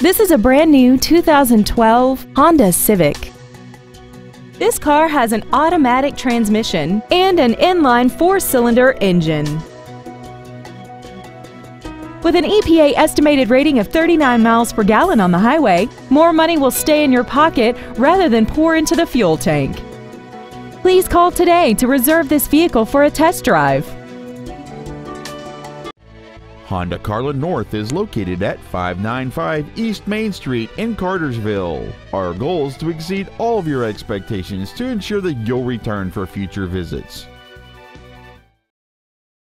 This is a brand new 2012 Honda Civic. This car has an automatic transmission and an inline 4-cylinder engine. With an EPA estimated rating of 39 miles per gallon on the highway, more money will stay in your pocket rather than pour into the fuel tank. Please call today to reserve this vehicle for a test drive. Honda Carland North is located at 595 East Main Street in Cartersville. Our goal is to exceed all of your expectations to ensure that you'll return for future visits.